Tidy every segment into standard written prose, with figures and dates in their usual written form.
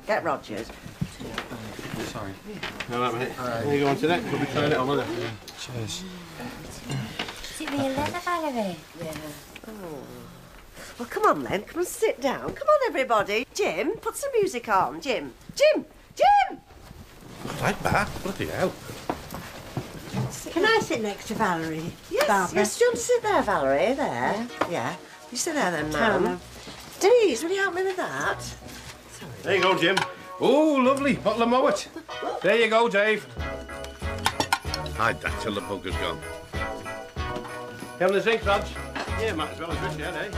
Get Rogers. Sorry. All right, mate. Right. You go on to that. We'll be trying it on, won't we? Cheers. Is it real leather, Valerie? Yeah. Oh. Well, come on then. Come and sit down. Come on, everybody. Jim, put some music on. Jim. Jim! Jim! Right, Barb. Bloody hell. Can I sit next to Valerie? Yes, Barbara? yes. Do you want to sit there, Valerie? There. Yeah. You sit there then, ma'am. Denise, will you help me with that? Sorry. There you go, Jim. Oh, lovely. Bottle of Moet. There you go, Dave. Hide that till the bugger's gone. You having a drink, Rog? Yeah, might as well as Richard, eh?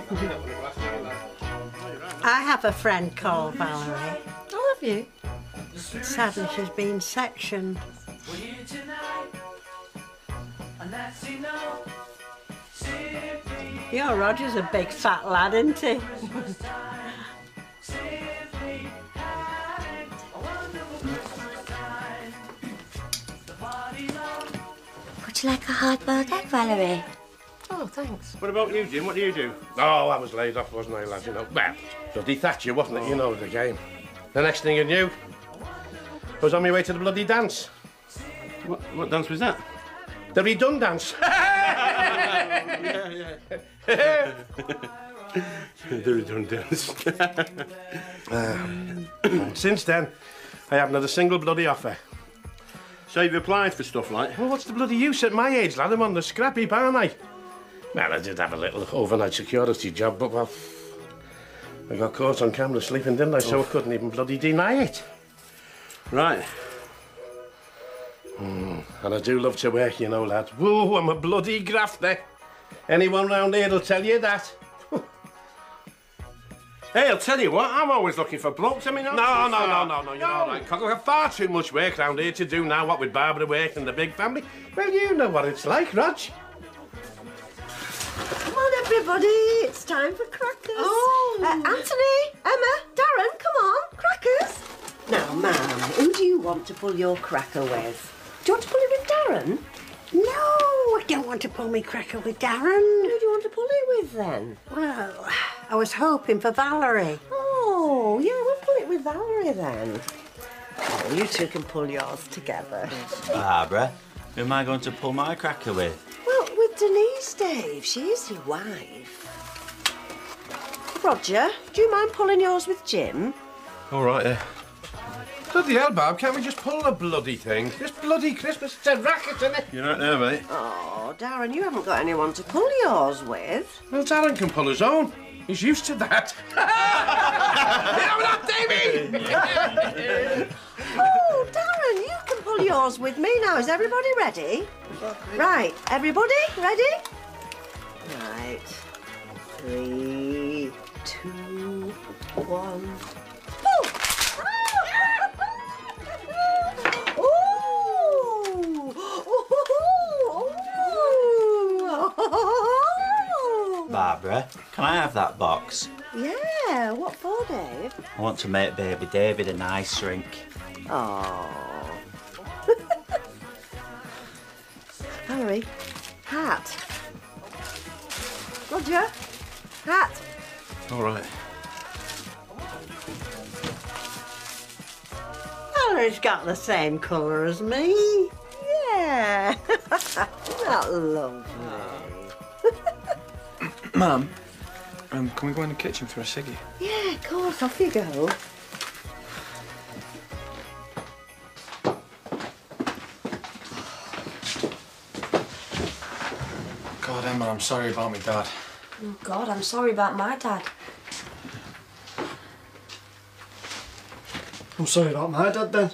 I have a friend called Valerie. Oh, have you? Sadly, she's been sectioned. Your Roger's a big fat lad, isn't he? Would you like a hard-boiled egg, Valerie? Oh, thanks. What about you, Jim? What do you do? Oh, I was laid off, wasn't I, lad? You know. Well, bloody Thatcher, wasn't it? You know the game. The next thing you knew, I was on my way to the bloody dance. What dance was that? The redundance. yeah. The redundance. Since then, I haven't had a single bloody offer. So you've applied for stuff like? Well, what's the bloody use at my age, lad? I'm on the scrap heap, aren't I? Well, I did have a little overnight security job, but, well, I got caught on camera sleeping, didn't I? So I couldn't even bloody deny it. Right. And I do love to work, you know, lad. Whoa, I'm a bloody grafter. Anyone round here will tell you that. Hey, I'll tell you what, I'm always looking for blokes. I mean, no, you're all right. I've got far too much work round here to do now, what with Barbara working and the big family. Well, you know what it's like, Rog. Come on, everybody. It's time for crackers. Oh. Anthony, Emma, Darren, come on. Crackers. Now, ma'am, who do you want to pull your cracker with? Do you want to pull it with Darren? No, I don't want to pull me cracker with Darren. Who do you want to pull it with, then? Well, I was hoping for Valerie. Oh, yeah, we'll pull it with Valerie, then. Oh, you two can pull yours together. Barbara, who am I going to pull my cracker with? Well, with Denise, Dave. She's your wife. Roger, do you mind pulling yours with Jim? All right, yeah. Bloody hell, Bob, can't we just pull the bloody thing? This bloody Christmas, it's a racket, isn't it? You're right there, mate. Oh, Darren, you haven't got anyone to pull yours with. Well, Darren can pull his own. He's used to that. You know that, Davey? Oh, Darren, you can pull yours with me now. Is everybody ready? Right, everybody ready? Right. 3, 2, 1. Pull! Barbara, can I have that box? Yeah, what for, Dave? I want to make baby David an ice rink. Oh. Valerie, hat. Roger, hat. All right. Valerie's got the same colour as me. Yeah. Isn't that lovely? Mum, can we go in the kitchen for a ciggy? Yeah, of course. Off you go. God, Emma, I'm sorry about my dad. Oh, God, I'm sorry about my dad. I'm sorry about my dad, then.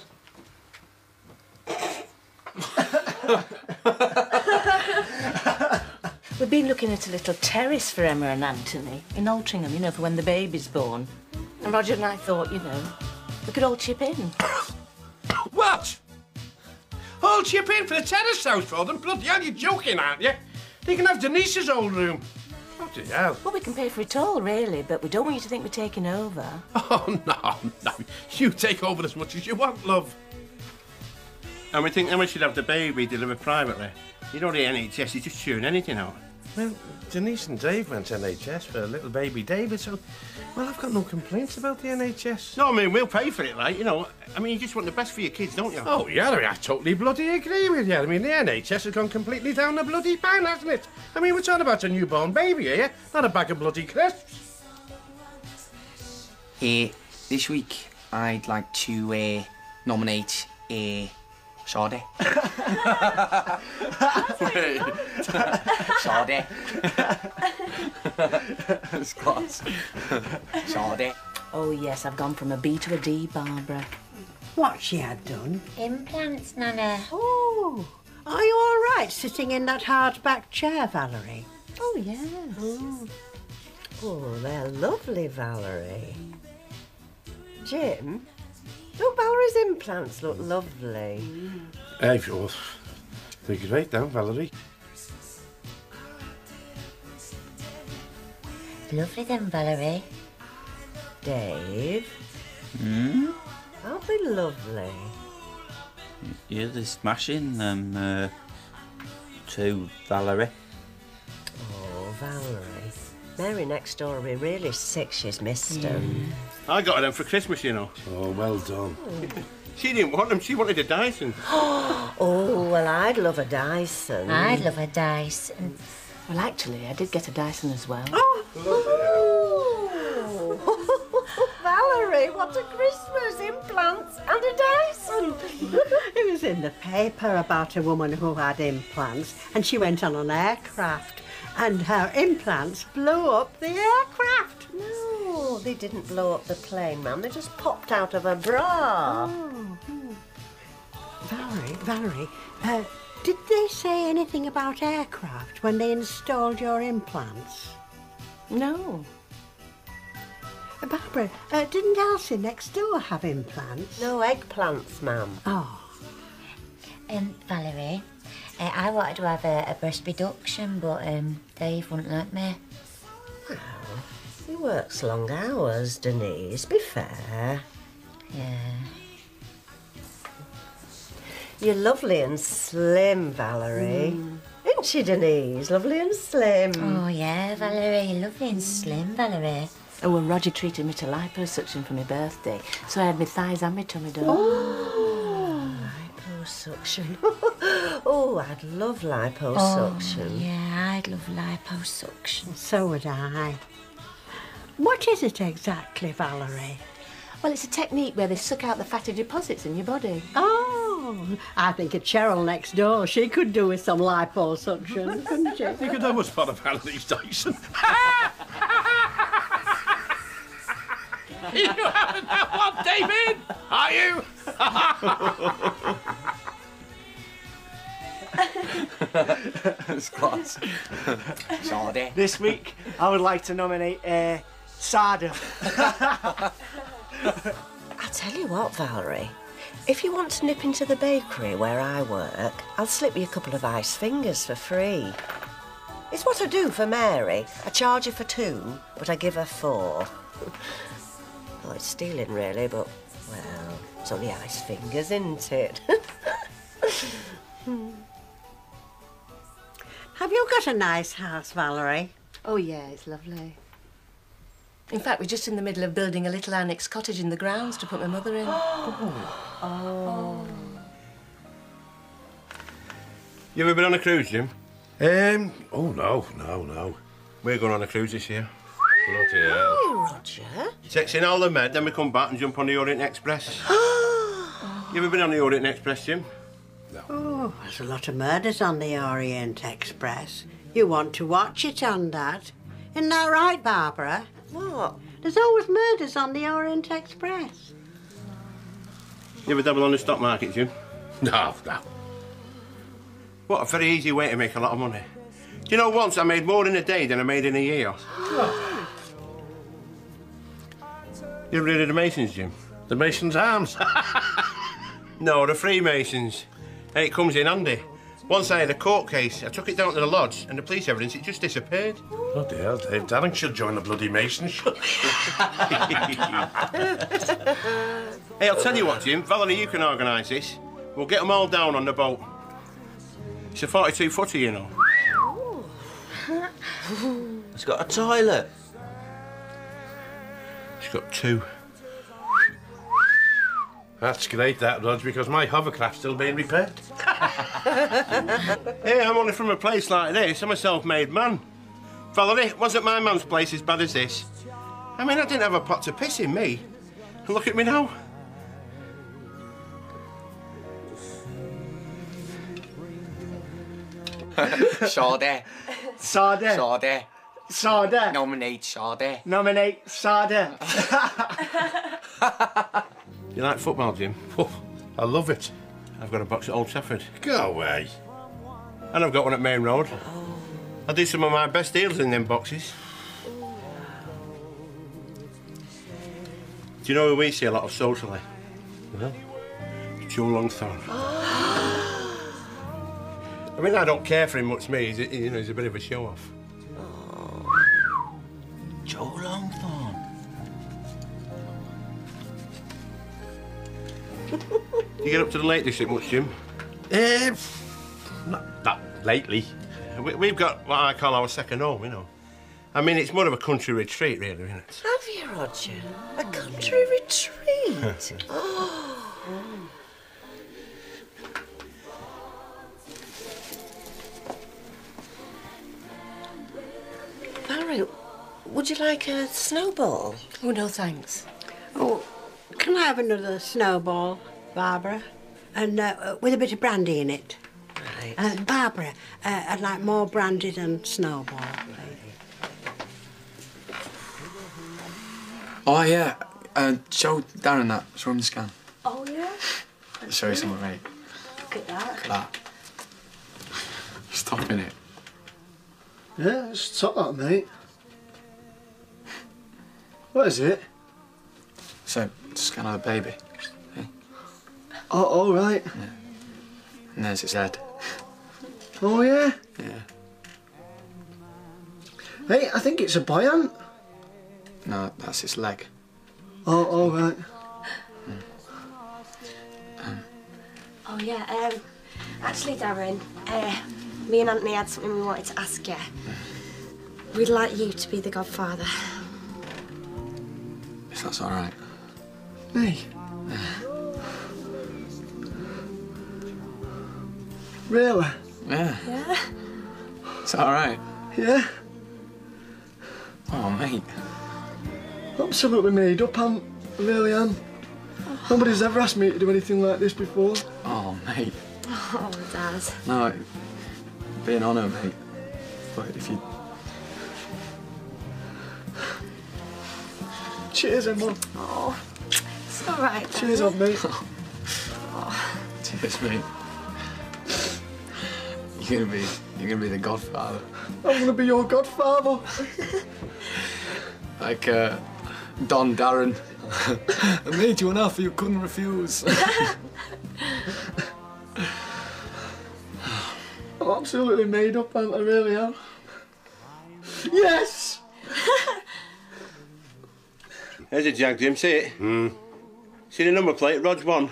We've been looking at a little terrace for Emma and Anthony in Altrincham, you know, for when the baby's born. And Roger and I thought, you know, we could all chip in. What? All chip in for the terrace house for them? Bloody hell, you're joking, aren't you? They can have Denise's old room. Bloody hell. Well, we can pay for it all, really, but we don't want you to think we're taking over. Oh, no. You take over as much as you want, love. And we think Emma should have the baby delivered privately. You don't need NHS, you just tune anything out. Well, Denise and Dave went to NHS for a little baby David, so Well, I've got no complaints about the NHS. No, I mean, we'll pay for it, like, you know. I mean, you just want the best for your kids, don't you? Oh, yeah, I totally bloody agree with you. I mean, the NHS has gone completely down the bloody pan, hasn't it? I mean, we're talking about a newborn baby here, not a bag of bloody crisps. This week, I'd like to nominate Sade. Wait. Sade. It's class. Sade. Oh, yes, I've gone from a B to a D, Barbara. What she had done? Implants, Nana. Oh, are you all right sitting in that hard-back chair, Valerie? Oh, yes. Oh, they're lovely, Valerie. Jim? Oh, Valerie's implants look lovely. Hey, oh, they're great now, Valerie. Lovely then, Valerie. Dave? Aren't they lovely? Yeah, they're smashing. To Valerie. Oh, Valerie. Mary next door will be really sick. She's missed them. I got them for Christmas, you know. Oh, well done. She didn't want them. She wanted a Dyson. Oh, well, I'd love a Dyson. I'd love a Dyson. Well, actually, I did get a Dyson as well. Valerie, what a Christmas! Implants and a Dyson. It was in the paper about a woman who had implants and she went on an aircraft and her implants blew up the aircraft. No, they didn't blow up the plane, ma'am. They just popped out of her bra. Valerie, did they say anything about aircraft when they installed your implants? No. Barbara, didn't Elsie next door have implants? No eggplants, ma'am. Oh. Valerie, I wanted to have a breast reduction, but Dave wouldn't let me. Well, he works long hours, Denise. Be fair. Yeah. You're lovely and slim, Valerie. Isn't she, Denise? Lovely and slim. Oh, yeah, Valerie. Lovely and slim, Valerie. Oh, well, Roger treated me to liposuction for my birthday, so I had my thighs and my tummy done. Liposuction. Oh, I'd love liposuction. Oh, yeah, I'd love liposuction. So would I. What is it exactly, Valerie? Well, it's a technique where they suck out the fatty deposits in your body. Oh, I think it's Cheryl next door. She could do with some liposuction, couldn't she? You could always part of Valerie's Dyson. You haven't that one, David? Are you? It's class. Sade. This week, I would like to nominate Sada. I'll tell you what, Valerie. If you want to nip into the bakery where I work, I'll slip you a couple of ice fingers for free. It's what I do for Mary. I charge her for 2, but I give her 4. Oh, it's stealing, really, but, well, it's only ice fingers, isn't it? Have you got a nice house, Valerie? Oh, yeah, it's lovely. In fact, we're just in the middle of building a little annex cottage in the grounds to put my mother in. You ever been on a cruise, Jim? Oh, no. We're going on a cruise this year. Bloody hell. Oh, Roger. Takes in all the med, then we come back and jump on the Orient Express. You ever been on the Orient Express, Jim? Oh, there's a lot of murders on the Orient Express. You want to watch it on that. Isn't that right, Barbara? What? There's always murders on the Orient Express. You ever dabble on the stock market, Jim? No. What a very easy way to make a lot of money. Do you know, once I made more in a day than I made in a year? You ever heard of the Masons, Jim? The Mason's Arms. No, the Freemasons. And it comes in handy. Once I had a court case, I took it down to the lodge, and the police evidence, it just disappeared. Bloody hell, Dave Darling should join the bloody Masons. Hey, I'll tell you what, Jim. Valerie, you can organise this. We'll get them all down on the boat. It's a 42-footer, you know. It's got a toilet. got 2. That's great, that, Rog, because my hovercraft's still being repaired. Hey, I'm only from a place like this. I'm a self-made man. Valerie, wasn't my man's place as bad as this? I mean, I didn't have a pot to piss in, me. And look at me now. Sade. Sade. Sade. Sade. Nominate Sade. Nominate Sade. You like football, Jim? Oh, I love it. I've got a box at Old Trafford. Go away. And I've got one at Main Road. I do some of my best deals in them boxes. Do you know who we see a lot of socially? Well? Joe Longthorne. I mean, I don't care for him much, me. He's a bit of a show-off. Joe Longthorne. You get up to the Lake District much, Jim? Not that lately. We've got what I call our second home, you know. I mean, it's more of a country retreat, really, isn't it? Have you, Roger? A country retreat? Oh. Valerie, would you like a snowball? Oh, no, thanks. Oh, can I have another snowball, Barbara? And with a bit of brandy in it. Right. Barbara, I'd like more brandy than snowball, please. Oh, yeah. Show Darren that. Show him the scan. Oh, yeah? Show you something, mate. Look at that. Look at that. Stop in it. Yeah, it's top that, mate. What is it? So, scan of the baby. Okay. Oh, all right. Yeah. And there's its head. Oh, yeah? Yeah. Hey, I think it's a boy ant. No, that's its leg. Oh, all right. Oh, yeah, actually, Darren, me and Anthony had something we wanted to ask you. We'd like you to be the godfather. If that's all right. Me? Really? Yeah. Yeah? Is that all right? Yeah. Oh, mate. Absolutely made up, I really am. Nobody's ever asked me to do anything like this before. Oh, mate. Oh, Dad. No, it'd be an honour, mate. But if you... Cheers, Emma. Oh, it's all right, Dad. Cheers on me. Cheers, mate. You're gonna be the godfather. I'm gonna be your godfather. Like, Don Darren. I made you an offer you couldn't refuse. I'm absolutely made up, I really am. Yes! There's a jag, Jim. See it? See the number plate? Rog 1.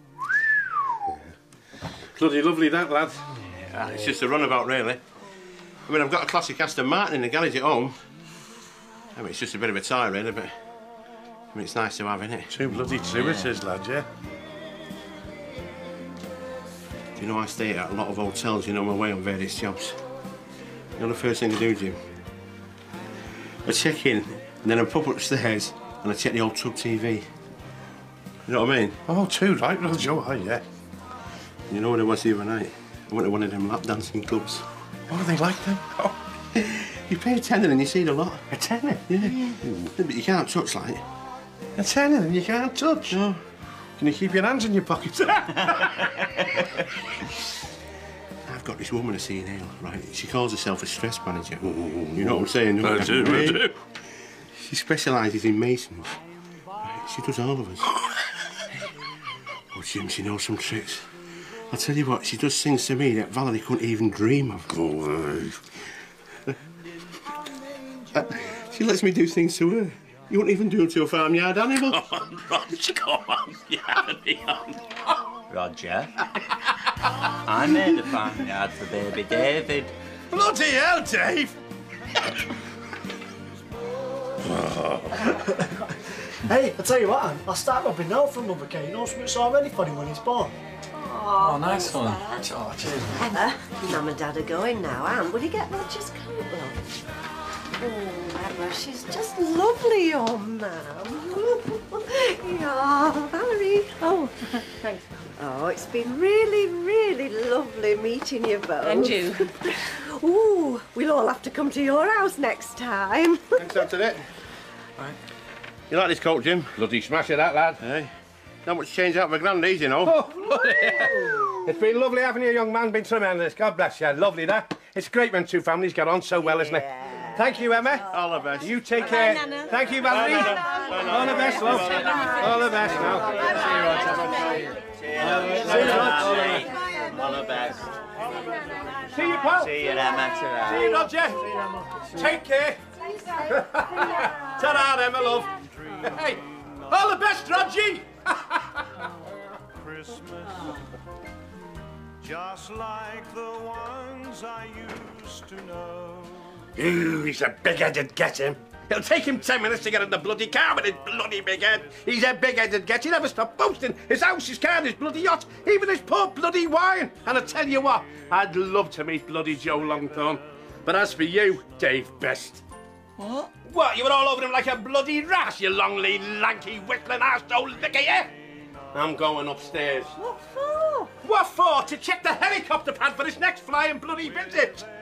Bloody lovely, that, lad. Yeah, it's just a runabout, really. I mean, I've got a classic Aston Martin in the garage at home. I mean, it's just a bit of a tie, really, but... I mean, it's nice to have, isn't it? Too bloody true it is, lad, yeah. Do you know, I stay at a lot of hotels, you know, my way on various jobs. You know the first thing to do, Jim? I check in, and then I pop upstairs, and I check the old tub TV. You know what I mean? Oh, too right, Rog, oh, yeah. You know what it was the other night? I went to one of them lap dancing clubs. What are they like, then? Oh. You pay a tenner and you see a lot. A tenner? Yeah. But you can't touch, like. A tenner and you can't touch? No. Can you keep your hands in your pockets? I've got this woman I see in Hale, right? She calls herself a stress manager. You know what I'm saying? I do. She specialises in masons. Right? She does all of us. Oh, Jim, she knows some tricks. I'll tell you what, she does things to me that Valerie couldn't even dream of. She lets me do things to her. You wouldn't even do them to a farmyard animal. Come on, Roger, come on. You carry on. Roger. I made a farmyard for baby David. Bloody hell, Dave! Hey, I tell you what, Anne, I'll start rubbing now from Mother Kay. You know something's all ready for him when he's born. Oh, nice one. Oh, cheers. Emma, Mum and Dad are going now. Anne, will you get Roger's coat, love? Oh, Emma, she's just lovely, your Mum. Yeah, Valerie. Oh, Thanks. Oh, it's been really, really lovely meeting you both. And you. Ooh, we'll all have to come to your house next time. Thanks, that's it. Right. You like this coat, Jim? Bloody smash of that, lad. Hey. Not much change out of my grandies, you know. Oh, it's been lovely having you, young man. Been tremendous. God bless you. Lovely, that. It's great when two families get on so well, isn't it? Thank you, Emma. All the best. You take care. Thank you, Valerie. All the best, love. All the best, now. All the best. See you, pal. See you, Emma. Ta-ra. See you, Roger. Take care. Ta-ra, Emma, love. Hey, all the best, Rogie. Christmas, just like the ones I used to know. Ooh, he's a big-headed get him. It'll take him 10 minutes to get in the bloody car with his bloody big head. He's a big-headed get. He never stopped boasting. His house, his car, his bloody yacht, even his poor bloody wine. And I tell you what, I'd love to meet bloody Joe Longthorne. But as for you, Dave Best. What? What, you were all over him like a bloody rat, you long, lean, lanky, whistling arsehole licker, yeah? I'm going upstairs. What for? What for? To check the helicopter pad for this next flying bloody visit.